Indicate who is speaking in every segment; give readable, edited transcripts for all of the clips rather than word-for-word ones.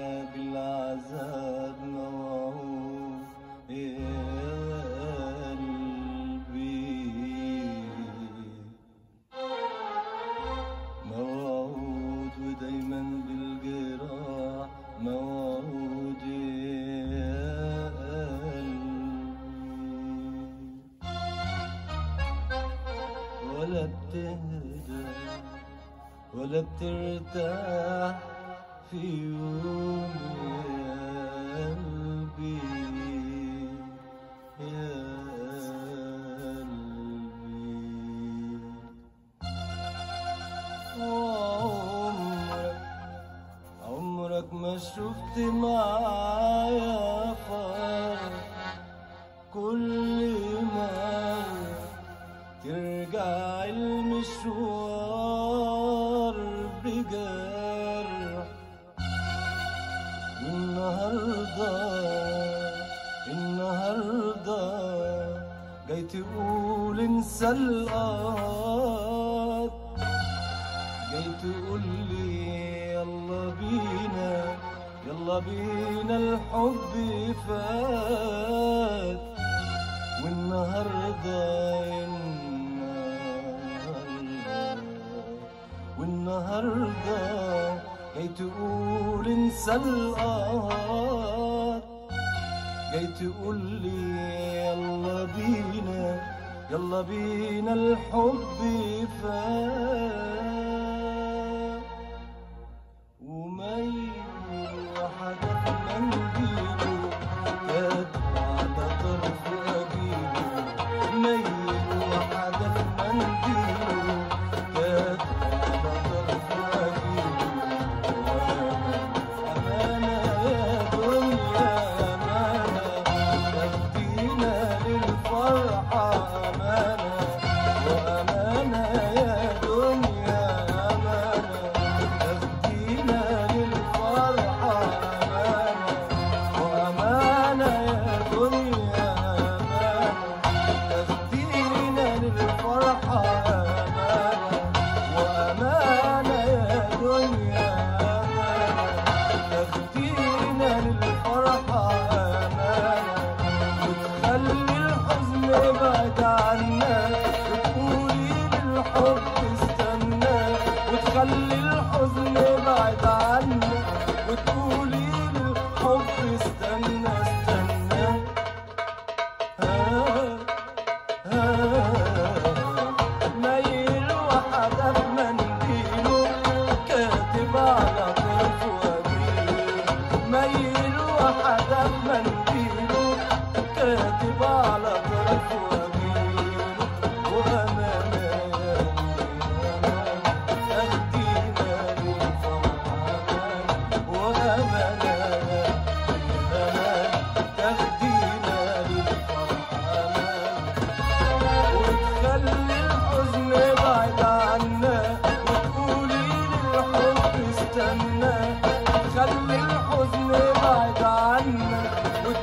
Speaker 1: بالعذاب موعود يا قلبي، موعود ودايما بالجراح موعود يا قلبي، ولا بتهدى ولا بترتاح في يوم يا قلبي، يا قلبي. عمرك ما شفت معايا فرق، كل مرة ترجع المشوار بجرح، النهاردة جاي تقول انسى القهر، جاي تقول لي يلا بينا الحب فات، والنهاردة جاي تقول انسى القهر، جاي تقول لي يلا بينا الحب فات، وميل وحدف منديله كاتب على طرف أجيله، ميل وحدف منديله كاتب على طرف أجيله، أمانة يا دنيا أمانة تهدينا للفرحة، أمانة وأمانة يا دنيا أمانة تهدينا للفرحة، أمانة وأمانة يا دنيا أمانة تهدينا للفرحة، أمانة وأمانة يا دنيا أمانة تهدينا للفرحة، أمانة وتخلي الحزن يبعد عنا، وتقولي للحب استنى، وتخلي الحزن يبعد عنا، وتقولي للحب استنى استنى. ميل وحدف منديله كاتب على طرفه أجيله، ميل وحدف منديله كاتب على طرفه أجيله، وأمانة يا تهدينا للفرحة، وأمانة تهدينا للفرحة، وتخلي الحزن يبعد عنا، وتقولي للحب استنى، تخلي الحزن يبعد عنا،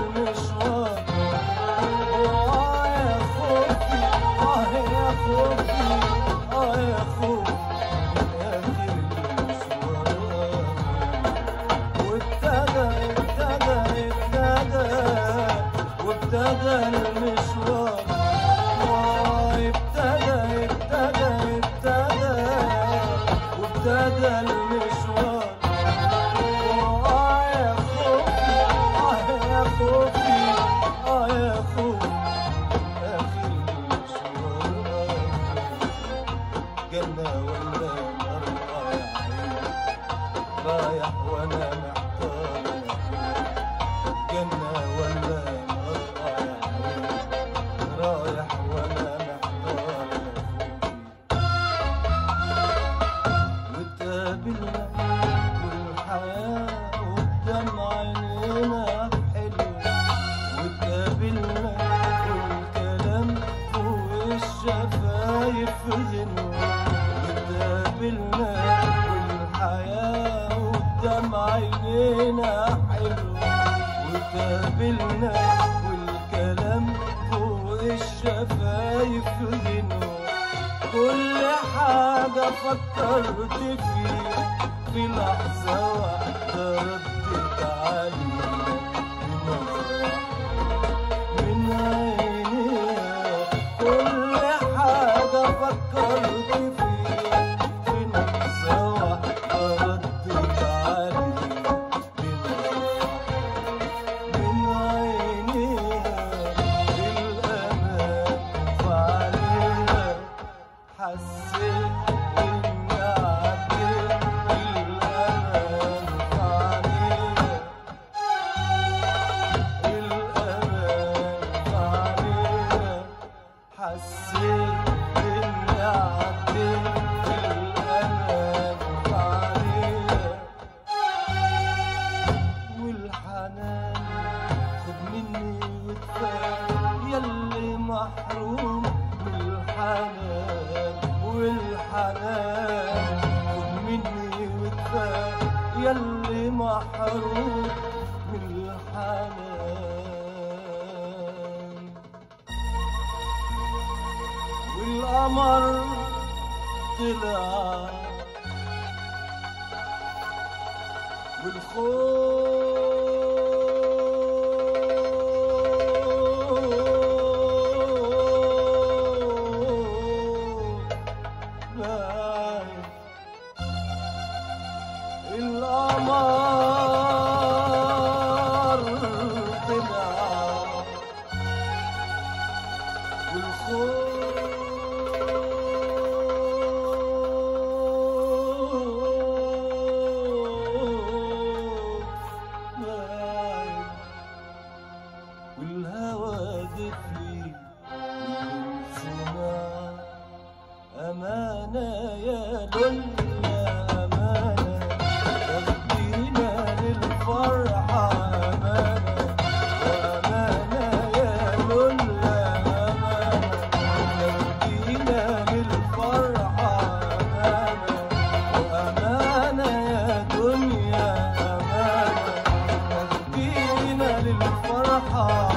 Speaker 1: المشوار يا خوفي يا خوفي يا خوفي آخر المشوار وابتدى المشوار وابتدى المشوار يا خوفي يا خوفي يا خوفي آخر المشوار جنة ولا نار رايح وانا محتار جنة ولا نار رايح وانا محتار واتقابلنا والحياة قدام عينينا حلو واتقابلنا والكلام فوق الشفايف غنوة واتقابلنا والحياة قدام عينينا حلو واتقابلنا والكلام فوق الشفايف غنوة كل حاجة فكرت فيها في لحظة واحدة ردت عليها بنظرة من عينيها كل حاجة فكرت فيها في لحظة واحدة ردت عليها بنظرة من عينيها الأمان فعليها حسيت إني عديت الأمان فعليها الأمان فعليها حسيت إني عديت الأمان فعليها والحنان خد مني وادفع ياللي محروم من الحنان والحنان خد مني وادفع ياللي محروم من الحنان والقمر طلع والخوف باين القمر طلع والخوف باين والهوى ضفلي والسماع أمانة يا لولا أمانة تاخدينا للفرحة أمانة وأمانة يا لولا أمانة تاخدينا للفرحة أمانة وأمانة يا دنيا أمانة تاخدينا للفرحة